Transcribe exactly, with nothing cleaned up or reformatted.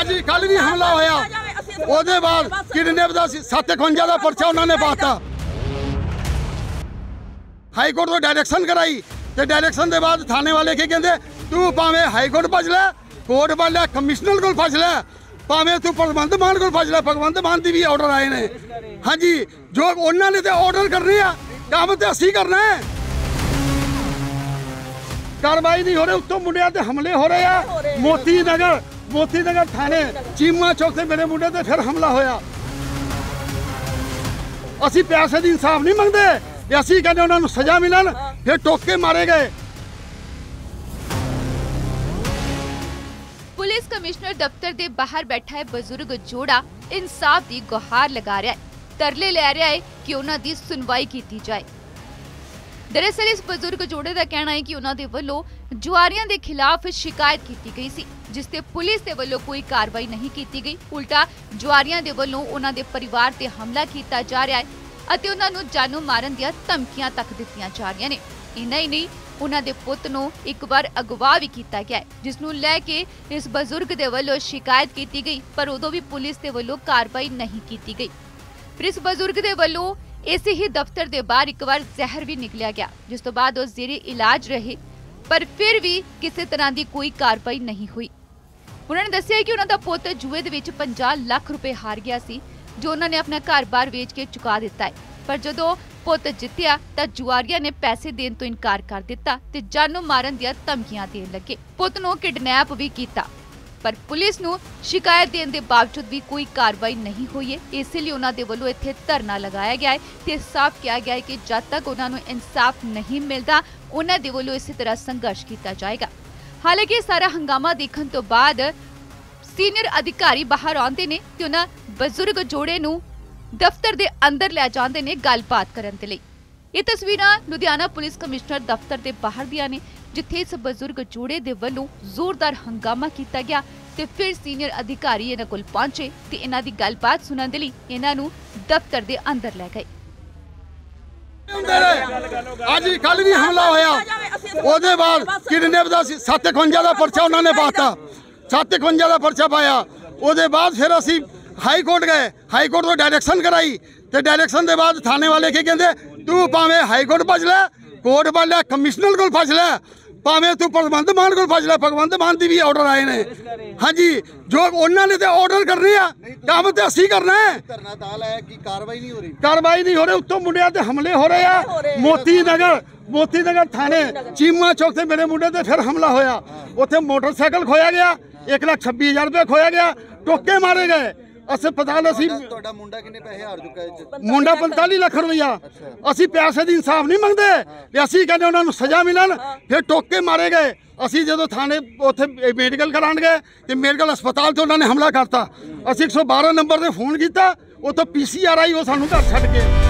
ਅੱਜ ਕੱਲ ਵੀ ਹਮਲਾ ਹੋਇਆ, ਉਹਦੇ ਬਾਅਦ ਕਿਡਨੈਪ ਦਾ ਸੱਤ ਇਕਵੰਜਾ ਦਾ ਪਰਚਾ ਉਹਨਾਂ ਨੇ ਪਾਤਾ। ਹਾਈ ਕੋਰਟ ਤੋਂ ਡਾਇਰੈਕਸ਼ਨ ਕਰਾਈ ਤੇ ਡਾਇਰੈਕਸ਼ਨ ਦੇ ਬਾਅਦ ਥਾਣੇ ਵਾਲੇ ਕੀ ਕਹਿੰਦੇ, ਤੂੰ ਭਾਵੇਂ ਹਾਈ ਕੋਰਟ ਭੱਜ ਲੈ, ਕੋਰਟ ਵਾਲੇ ਕਮਿਸ਼ਨਰ ਕੋਲ ਭੱਜ ਲੈ, ਭਾਵੇਂ ਤੂੰ ਭਗਵੰਤ ਮਾਨ ਕੋਲ ਭੱਜ ਲੈ। ਭਗਵੰਤ ਮਾਨ ਦੀ ਵੀ ਆਰਡਰ ਆਏ ਨੇ। ਹਾਂਜੀ, ਜੋ ਉਹਨਾਂ ਨੇ ਤੇ ਆਰਡਰ ਕਰਨੇ ਆ, ਕੰਮ ਤੇ ਅਸੀਂ ਕਰਨਾ ਹੈ। ਕਾਰਵਾਈ ਨਹੀਂ ਹੋ ਰਹੀ, ਉੱਤੋਂ ਮੁੰਡਿਆਂ ਤੇ ਹਮਲੇ ਹੋ ਰਹੇ ਆ। ਮੋਤੀ ਨਗਰ ਮੋਤੀ ਨਗਰ ਥਾਣੇ ਚੀਮਾ ਚੌਕ ਤੇ ਮੇਰੇ ਮੁੰਡੇ ਤੇ ਫਿਰ ਹਮਲਾ ਹੋਇਆ। ਅਸੀਂ ਪੈਸੇ ਦੀ ਇਨਸਾਫ ਨਹੀਂ ਮੰਗਦੇ, ਅਸੀਂ ਕਹਿੰਦੇ ਉਹਨਾਂ ਨੂੰ ਸਜ਼ਾ ਮਿਲਣ। ਫਿਰ ਟੋਕੇ ਮਾਰੇ ਗਏ। पुलिस कमिश्नर दफ्तर के बाहर बैठा है बजुर्ग जोड़ा इंसाफ की गुहार लगा रहा है, तरले लै रहा है कि उन्हां दी सुनवाई की जाए। दरअसल इस बजुर्ग जोड़े का कहना है कि उन्होंने वालों जुआरियां के खिलाफ शिकायत की गई सी, जिस ते पुलिस के वालों कोई कार्रवाई नहीं की गई। उल्टा जुआरियां के वालों उन्हां दे परिवार ते हमला किया जा रहा है अते उन्हां नूं जानों मारन दी धमकियां तक दित्तियां जा रही ने। इन्ना ही नहीं, उन्हां दे पुੱਤ ਨੂੰ एक बार अगवा भी किया गया है, जिस नूं लै के इस बजुर्ग दे वल्लों शिकायत की गई, पर उदों भी पुलिस दे वल्लों कार्रवाई नहीं की गई। फिर इस बजुर्ग दे वल्लों इसे ही दफ्तर के बाहर एक बार जहर भी निकलिया गया, जिस तो बाद वो जेरे इलाज रहे, पर फिर भी किसी तरह की कोई कार्रवाई नहीं हुई। उन्होंने दस्सिया कि उन्हों दा पुੱਤ जुए दे विच पचास लाख रुपए हार गया सी, जो उन्होंने अपना घर बार वेच के चुका दिता है। पर जदों पुੱਤ जित्तिया तां जुआरिया ने पैसे देण तो इनकार कर दिता ते जानों मारन दी धमकियां देण लगे। पुੱਤ नूं किडनैप भी किया, पर पुलिस नूं शिकायत देण दे बावजूद भी कोई कार्रवाई नहीं हुई है। इसलिए उन्हां दे वल्लों इत्थे धरना लगाया गया है ते साफ कहा गया है कि जद तक उन्हां नूं इंसाफ नहीं मिलता उन्हां दे वल्लों इसी तरह संघर्ष किया जाएगा। हालांकि सारा हंगामा देखण तो बाद सीनियर अधिकारी बाहर आउंदे ने ते उन्हां बजुर्ग जोड़े नूं दफ्तर दे अंदर लै जांदे ने गलबात करन दे लई। ये तस्वीरां लुधियाना पुलिस कमिश्नर दफ्तर दे बाहर दियां ने, जिथे इस बजुर्ग जोड़े दे वल्लों जोरदार हंगामा किया गया ते फिर सीनियर अधिकारी इन्हां कोल पहुंचे ते इन्हां दी गलबात सुनन दे लई इन्हां नूं दफ्तर दे अंदर लै गए। ਅੱਜ ਕੱਲ ਵੀ ਹਮਲਾ ਹੋਇਆ, ਉਹਦੇ ਬਾਅਦ ਕਿਡਨੈਪ ਦਾ ਸੱਤ ਇਕਵੰਜਾ ਦਾ ਪਰਚਾ ਉਹਨਾਂ ਨੇ ਪਾਤਾ। ਸੱਤ ਇਕਵੰਜਾ ਦਾ ਪਰਚਾ ਪਾਇਆ, ਉਹਦੇ ਬਾਅਦ ਫਿਰ ਅਸੀਂ हाई कोर्ट गए, हाई कोर्ट तो डायरैक्शन कराई तो डायरैक्शन के बाद थाने वाले की कहते, तू भावें हाई कोर्ट भज ले, कोर्ट वाले कमिश्नर को भज ले, भावें तू भगवंत मान को भज ले। भगवंत मान की भी आर्डर आए ने। हाँ जी, जो उन्होंने तो आर्डर करने आ, काम तो असी करना है। कार्रवाई नहीं हो रही, कार्रवाई नहीं हो रही, उत्तों मुंडिया ते हमले हो रहे हैं। मोती नगर मोती नगर थाने चीमा चौक से मेरे मुंडे ते फिर हमला होया। उत्थे मोटरसाइकिल खोया गया, एक लाख छब्बीस हजार रुपया खोया गया, टोके मारे गए। अस्पताल असी मुंडा किन्ने पैसे हार चुका है? मुंडा पैंतालीस लाख रुपया। असी पैसे की इंसाफ नहीं मंगते, असी कहते उन्होंने सजा मिलन। फिर टोके मारे गए। असी जो थाने उत्थे मेडिकल करान गए तो मेडिकल अस्पताल से उन्होंने हमला करता। असी एक सौ बारह नंबर से फोन किया, वो तो पी सी आर आई वो सानू घर छड्ड के